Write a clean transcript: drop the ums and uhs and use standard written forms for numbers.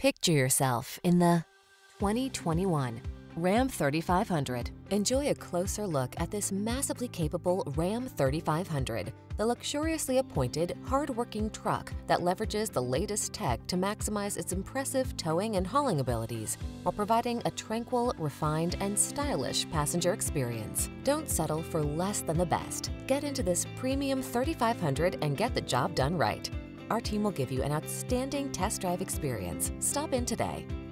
Picture yourself in the 2021 Ram 3500. Enjoy a closer look at this massively capable Ram 3500, the luxuriously appointed, hard-working truck that leverages the latest tech to maximize its impressive towing and hauling abilities while providing a tranquil, refined, and stylish passenger experience. Don't settle for less than the best. Get into this premium 3500 and get the job done right. Our team will give you an outstanding test drive experience. Stop in today.